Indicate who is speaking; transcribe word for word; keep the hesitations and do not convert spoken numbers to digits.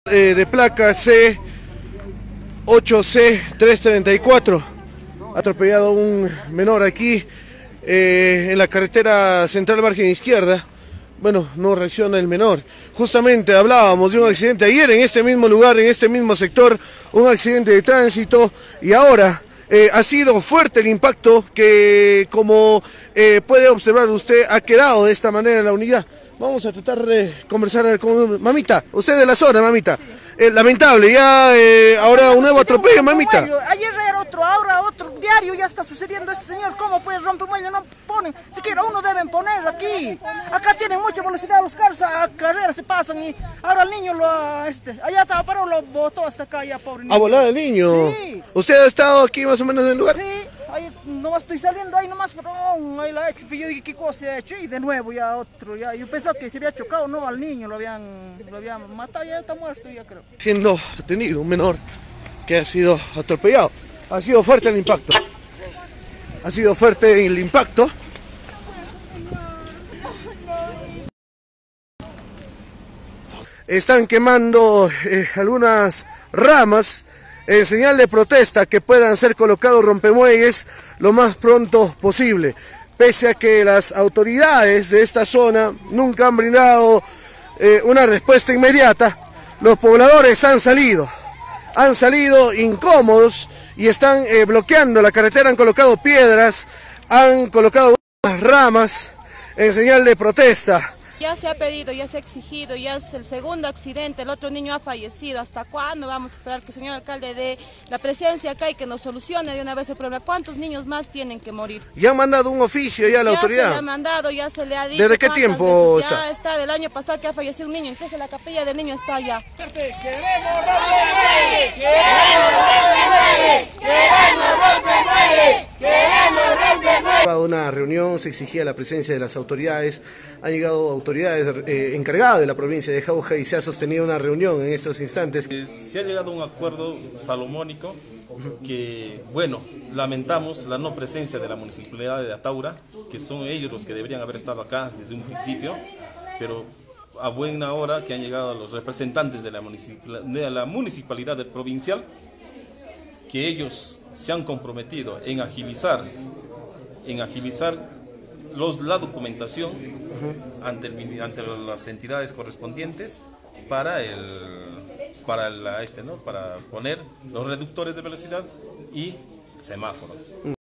Speaker 1: Eh, de placa C ocho C trescientos treinta y cuatro, atropellado un menor aquí eh, en la carretera central margen izquierda. Bueno, no reacciona el menor. Justamente hablábamos de un accidente ayer en este mismo lugar, en este mismo sector, un accidente de tránsito, y ahora eh, ha sido fuerte el impacto que, como eh, puede observar usted, ha quedado de esta manera en la unidad. Vamos a tratar de conversar con mamita, usted de la zona, mamita. Sí. Eh, lamentable, ya eh, ahora un nuevo atropello, mamita.
Speaker 2: Ayer era otro, ahora otro, diario ya está sucediendo este señor. ¿Cómo pues rompemuelle? No ponen, siquiera uno deben poner aquí. Acá tienen mucha velocidad los carros, a carrera se pasan, y ahora el niño lo, este, allá estaba parado, lo botó hasta acá, ya pobre niño.
Speaker 1: ¿Ha volado el niño?
Speaker 2: Sí.
Speaker 1: ¿Usted ha estado aquí más o menos en el lugar?
Speaker 2: Sí. Ahí nomás estoy saliendo ahí nomás, pero oh, ahí la he hecho. Yo dije, ¿qué cosa se ha hecho? Y de nuevo ya otro, ya. Yo pensaba que se había chocado, no, al niño lo habían, lo habían matado, ya está muerto, ya creo.
Speaker 1: Siendo detenido un menor que ha sido atropellado. Ha sido fuerte el impacto. Ha sido fuerte el impacto. Están quemando eh, algunas ramas en señal de protesta que puedan ser colocados rompemuelles lo más pronto posible, pese a que las autoridades de esta zona nunca han brindado eh, una respuesta inmediata. Los pobladores han salido, han salido incómodos y están eh, bloqueando la carretera, han colocado piedras, han colocado unas ramas en señal de protesta.
Speaker 3: Ya se ha pedido, ya se ha exigido, ya es el segundo accidente, el otro niño ha fallecido. ¿Hasta cuándo vamos a esperar que el señor alcalde dé la presencia acá y que nos solucione de una vez el problema? ¿Cuántos niños más tienen que morir?
Speaker 1: Ya han mandado un oficio ya a la
Speaker 3: ya
Speaker 1: autoridad.
Speaker 3: Ya se le ha mandado, ya se le ha dicho.
Speaker 1: ¿Desde qué tiempo
Speaker 3: veces?
Speaker 1: está?
Speaker 3: Ya está del año pasado que ha fallecido un niño, entonces la capilla del niño está allá.
Speaker 2: ¡Queremos rompemuelle! ¡Queremos rompemuelle! ¡Queremos rompemuelle! ¡Queremos rompemuelle!
Speaker 1: Una reunión, se exigía la presencia de las autoridades, han llegado autoridades eh, encargadas de la provincia de Jauja y se ha sostenido una reunión en estos instantes.
Speaker 4: Se ha llegado a un acuerdo salomónico que, bueno, lamentamos la no presencia de la municipalidad de Ataura, que son ellos los que deberían haber estado acá desde un principio, pero a buena hora que han llegado los representantes de la municipalidad, de la municipalidad provincial, que ellos se han comprometido en agilizar en agilizar los, la documentación uh-huh. ante, el, ante las entidades correspondientes para el para la, este no para poner los reductores de velocidad y semáforos.